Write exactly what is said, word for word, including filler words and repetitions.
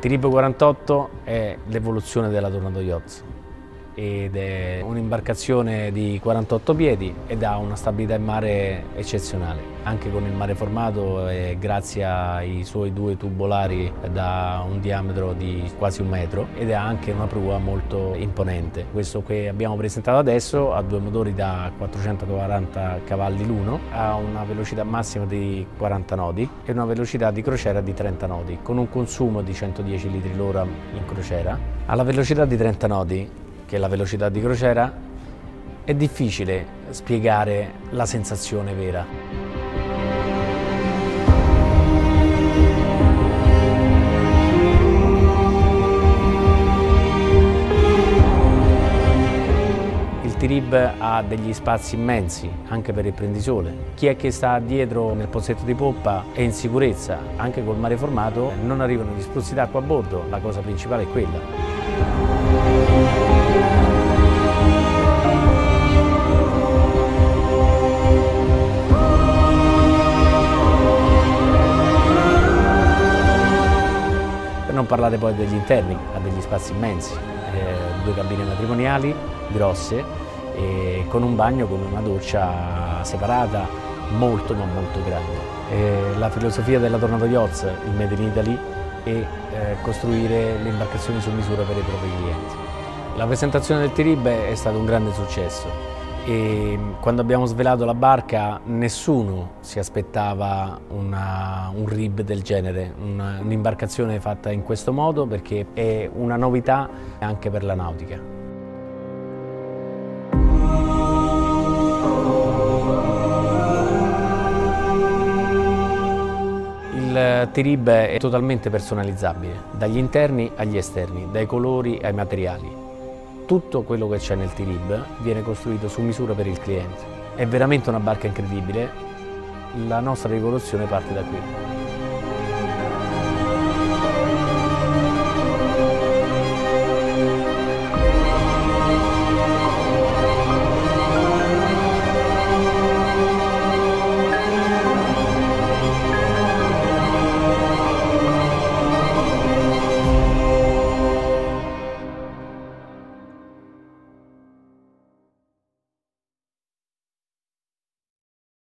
Tirib quarantotto è l'evoluzione della Tornado Yachts ed è un'imbarcazione di quarantotto piedi ed ha una stabilità in mare eccezionale, anche con il mare formato e grazie ai suoi due tubolari da un diametro di quasi un metro, ed ha anche una prua molto imponente. Questo che abbiamo presentato adesso ha due motori da quattrocentoquaranta cavalli l'uno, ha una velocità massima di quaranta nodi e una velocità di crociera di trenta nodi, con un consumo di centodieci litri l'ora in crociera. Alla velocità di trenta nodi, che è la velocità di crociera, è difficile spiegare la sensazione vera. Il Tirib ha degli spazi immensi, anche per il prendisole. Chi è che sta dietro nel pozzetto di poppa è in sicurezza, anche col mare formato non arrivano gli spruzzi d'acqua a bordo, la cosa principale è quella. Per non parlare poi degli interni, ha degli spazi immensi, eh, due cabine matrimoniali grosse e con un bagno con una doccia separata molto ma molto grande. Eh, la filosofia della Tornado Yachts, il Made in Italy, e eh, costruire le imbarcazioni su misura per i propri clienti. La presentazione del Tirib è stato un grande successo e quando abbiamo svelato la barca nessuno si aspettava una, un R I B del genere, un'imbarcazione fatta in questo modo, perché è una novità anche per la nautica. Il Tirib è totalmente personalizzabile, dagli interni agli esterni, dai colori ai materiali. Tutto quello che c'è nel Tirib viene costruito su misura per il cliente. È veramente una barca incredibile, la nostra rivoluzione parte da qui.